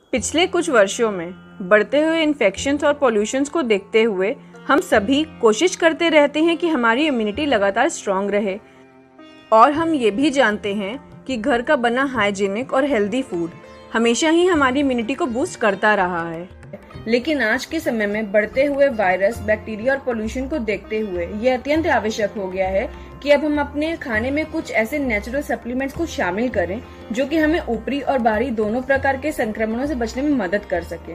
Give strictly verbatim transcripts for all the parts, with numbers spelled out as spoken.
पिछले कुछ वर्षों में बढ़ते हुए इन्फेक्शंस और पॉल्यूशंस को देखते हुए हम सभी कोशिश करते रहते हैं कि हमारी इम्यूनिटी लगातार स्ट्रांग रहे, और हम ये भी जानते हैं कि घर का बना हाइजीनिक और हेल्दी फूड हमेशा ही हमारी इम्यूनिटी को बूस्ट करता रहा है। लेकिन आज के समय में बढ़ते हुए वायरस, बैक्टीरिया और पोल्यूशन को देखते हुए ये अत्यंत आवश्यक हो गया है कि अब हम अपने खाने में कुछ ऐसे नेचुरल सप्लीमेंट्स को शामिल करें जो कि हमें ऊपरी और बाहरी दोनों प्रकार के संक्रमणों से बचने में मदद कर सके।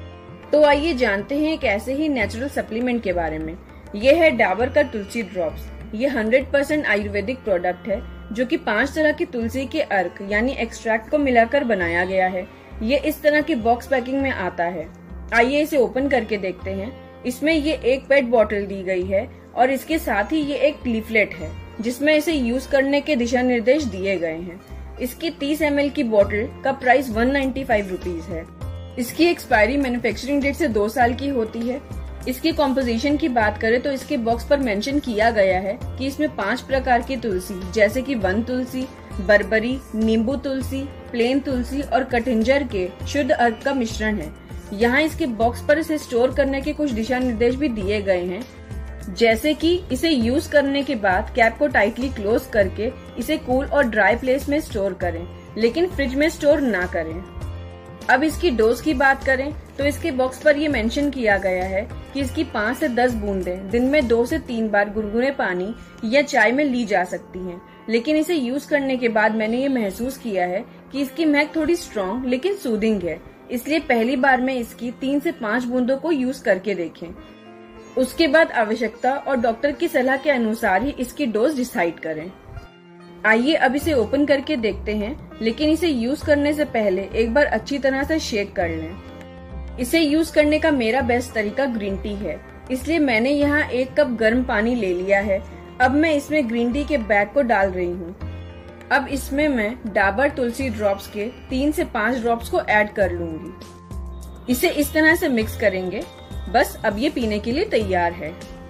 तो आइए जानते हैं एक ऐसे ही नेचुरल सप्लीमेंट के बारे में। ये है डाबर का तुलसी ड्रॉप्स। ये हंड्रेड परसेंट आयुर्वेदिक प्रोडक्ट है जो कि पांच तरह की तुलसी के अर्क यानी एक्सट्रैक्ट को मिलाकर बनाया गया है। ये इस तरह की बॉक्स पैकिंग में आता है। आइए इसे ओपन करके देखते हैं। इसमें ये एक पेट बॉटल दी गई है और इसके साथ ही ये एक लीफलेट है जिसमें इसे यूज करने के दिशा निर्देश दिए गए हैं। इसकी तीस एम एल की बॉटल का price one ninety five rupees है। इसकी एक्सपायरी मैन्युफैक्चरिंग डेट से दो साल की होती है। इसकी कॉम्पोजिशन की बात करें तो इसके बॉक्स पर मेंशन किया गया है कि इसमें पांच प्रकार की तुलसी जैसे कि वन तुलसी, बरबरी, नींबू तुलसी, प्लेन तुलसी और कठिंजर के शुद्ध अर्क का मिश्रण है। यहाँ इसके बॉक्स पर इसे स्टोर करने के कुछ दिशा निर्देश भी दिए गए हैं, जैसे कि इसे यूज करने के बाद कैप को टाइटली क्लोज करके इसे कूल और ड्राई प्लेस में स्टोर करें, लेकिन फ्रिज में स्टोर ना करें। अब इसकी डोज की बात करें तो इसके बॉक्स पर ये मेंशन किया गया है कि इसकी पाँच से दस बूंदें दिन में दो से तीन बार गुनगुने पानी या चाय में ली जा सकती हैं। लेकिन इसे यूज करने के बाद मैंने ये महसूस किया है कि इसकी महक थोड़ी स्ट्रॉन्ग लेकिन सूदिंग है, इसलिए पहली बार में इसकी तीन से पाँच बूंदों को यूज करके देखें। उसके बाद आवश्यकता और डॉक्टर की सलाह के अनुसार ही इसकी डोज डिसाइड करें। आइए अब इसे ओपन करके देखते हैं, लेकिन इसे यूज करने से पहले एक बार अच्छी तरह से शेक कर लें। इसे यूज करने का मेरा बेस्ट तरीका ग्रीन टी है, इसलिए मैंने यहाँ एक कप गर्म पानी ले लिया है। अब मैं इसमें ग्रीन टी के बैग को डाल रही हूँ। अब इसमें मैं डाबर तुलसी ड्रॉप्स के तीन से पाँच ड्रॉप्स को ऐड कर लूंगी। इसे इस तरह से मिक्स करेंगे। बस अब ये पीने के लिए तैयार है।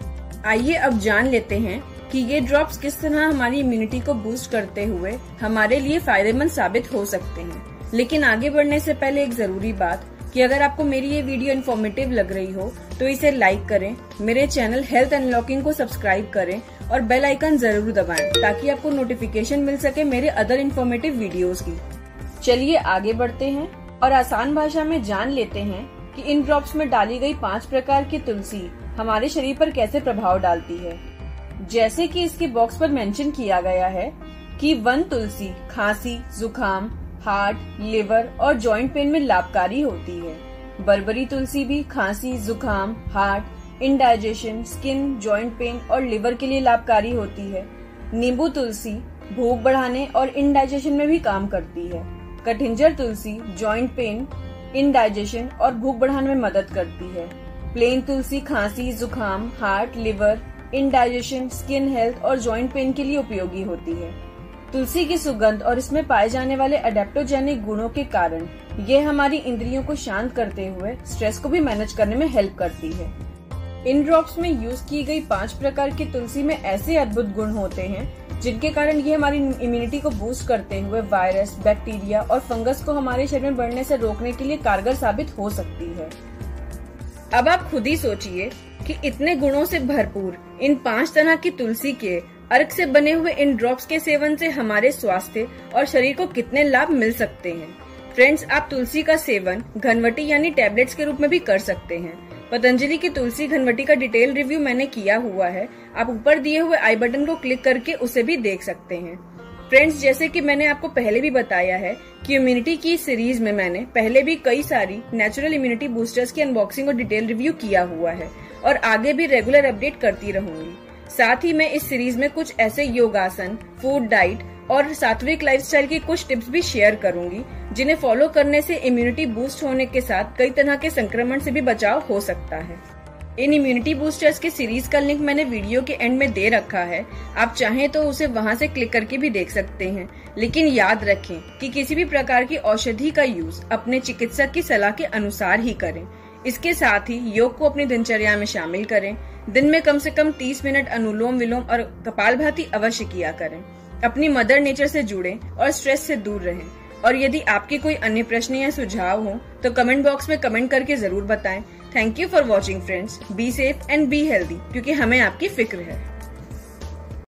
आइए अब जान लेते हैं कि ये ड्रॉप्स किस तरह हमारी इम्यूनिटी को बूस्ट करते हुए हमारे लिए फायदेमंद साबित हो सकते हैं। लेकिन आगे बढ़ने से पहले एक जरूरी बात कि अगर आपको मेरी ये वीडियो इन्फॉर्मेटिव लग रही हो तो इसे लाइक करें, मेरे चैनल हेल्थ अनलॉकिंग को सब्सक्राइब करें और बेल आइकन जरूर दबाएं ताकि आपको नोटिफिकेशन मिल सके मेरे अदर इन्फॉर्मेटिव वीडियोस की। चलिए आगे बढ़ते हैं और आसान भाषा में जान लेते हैं कि इन ड्रॉप्स में डाली गई पांच प्रकार की तुलसी हमारे शरीर पर कैसे प्रभाव डालती है। जैसे कि इसके बॉक्स पर मेंशन किया गया है कि वन तुलसी खांसी, जुकाम, हार्ट, लिवर और जॉइंट पेन में लाभकारी होती है। बरबरी तुलसी भी खांसी, जुकाम, heart, indigestion, skin, joint pain और लिवर के लिए लाभकारी होती है। नींबू तुलसी भूख बढ़ाने और इंडाइजेशन में भी काम करती है। कठिंजर तुलसी जॉइंट पेन, इंडाइजेशन और भूख बढ़ाने में मदद करती है। प्लेन तुलसी खांसी, जुकाम, heart, liver, indigestion, skin health और जॉइंट पेन के लिए उपयोगी होती है। तुलसी की सुगंध और इसमें पाए जाने वाले एडेप्टोजेनिक गुणों के कारण ये हमारी इंद्रियों को शांत करते हुए स्ट्रेस को भी मैनेज करने में हेल्प करती है। इन ड्रॉप्स में यूज की गई पांच प्रकार की तुलसी में ऐसे अद्भुत गुण होते हैं जिनके कारण ये हमारी इम्यूनिटी को बूस्ट करते हुए वायरस, बैक्टीरिया और फंगस को हमारे शरीर में बढ़ने से रोकने के लिए कारगर साबित हो सकती है। अब आप खुद ही सोचिए कि इतने गुणों से भरपूर इन पांच तरह की तुलसी के अर्क से बने हुए इन ड्रॉप्स के सेवन से हमारे स्वास्थ्य और शरीर को कितने लाभ मिल सकते हैं। फ्रेंड्स, आप तुलसी का सेवन घनवटी यानी टैबलेट्स के रूप में भी कर सकते हैं। पतंजलि की तुलसी घनवटी का डिटेल रिव्यू मैंने किया हुआ है, आप ऊपर दिए हुए आई बटन को क्लिक करके उसे भी देख सकते हैं। फ्रेंड्स, जैसे कि मैंने आपको पहले भी बताया है कि इम्यूनिटी की सीरीज में मैंने पहले भी कई सारी नेचुरल इम्यूनिटी बूस्टर्स की अनबॉक्सिंग और डिटेल रिव्यू किया हुआ है और आगे भी रेगुलर अपडेट करती रहूंगी। साथ ही मैं इस सीरीज में कुछ ऐसे योगासन, फूड डाइट और सात्विक लाइफस्टाइल की कुछ टिप्स भी शेयर करूंगी जिन्हें फॉलो करने से इम्यूनिटी बूस्ट होने के साथ कई तरह के संक्रमण से भी बचाव हो सकता है। इन इम्यूनिटी बूस्टर्स के सीरीज का लिंक मैंने वीडियो के एंड में दे रखा है, आप चाहें तो उसे वहां से क्लिक करके भी देख सकते हैं। लेकिन याद रखें कि किसी भी प्रकार की औषधि का यूज अपने चिकित्सक की सलाह के अनुसार ही करें। इसके साथ ही योग को अपनी दिनचर्या में शामिल करें। दिन में कम से कम तीस मिनट अनुलोम विलोम और कपालभाति अवश्य किया करें। अपनी मदर नेचर से जुड़ें और स्ट्रेस से दूर रहें और यदि आपके कोई अन्य प्रश्न या सुझाव हो तो कमेंट बॉक्स में कमेंट करके जरूर बताएं। Thank you for watching friends. Be safe and be healthy, क्योंकि हमें आपकी फिक्र है।